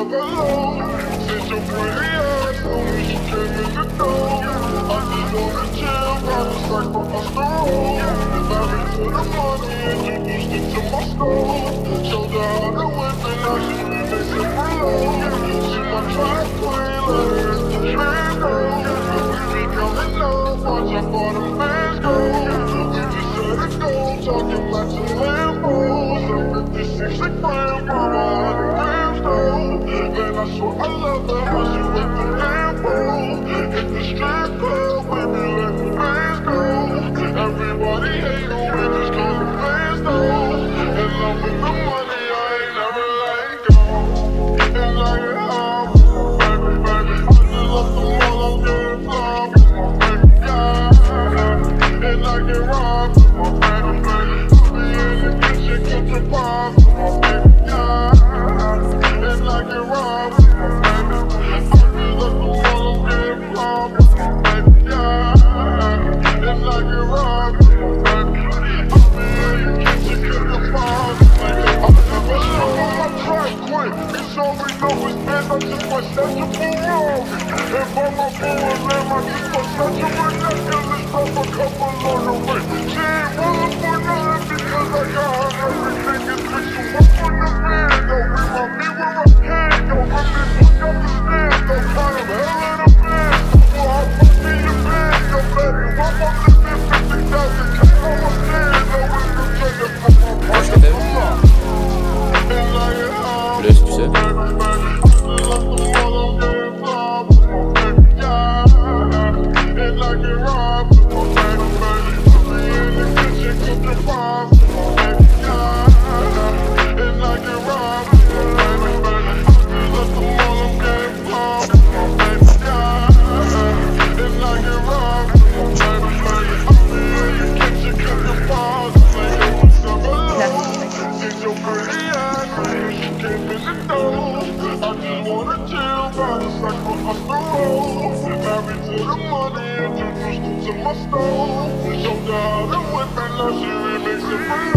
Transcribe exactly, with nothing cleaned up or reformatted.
never alone. Since your pretty ass soon as you came in the door, I just wanna chill, got a strike for us to roll. Married to the money, introduced her to my soul. Showed her how to whip and now she remix it for low. She my track queen, let her hit the trigger. We be coming up, watch out for them bands go. We just set it go, talking like some Lambos. seven fifty-six like grand, mama, one hundred grams though. Man, I swear I love her, how she with the Lambo. Hit the strip club, we be letting bands go. Everybody hate her, we just call them fans though. In love with the money, I ain't never let go. And I get high with my baby, baby. I just love the mall, I'm getting fly with my baby, yeah. And I get robbed with my baby, baby. I be in the kitchen, cooking pies with my baby, yeah. And I get robbed with my baby. I just love the mall, I'm getting fly with my baby, yeah. And I get robbed with my baby. I be in the kitchen, cooking pies with my baby. I never stop on my track quick. It's all we know is bad, I just my statue for wrong. If I'm a fool and lamb, I just my statue for that. Cause it's rough a couple on the way. She ain't willing for nothing because I got her everything is fixed. So up on the bed, though. We want me where I'm head, though. When they push up the stairs, though. Kind of hell in a bed. Before I put me in bed, yo, baby. I'm up to fifty thousand K on my stand, though. It's the trigger from my Moi je pocket. t'appelle. And I get high. Laisse, tu sais. Married to the money, introduced her to my stove. Showed her how to whip and now she remix it for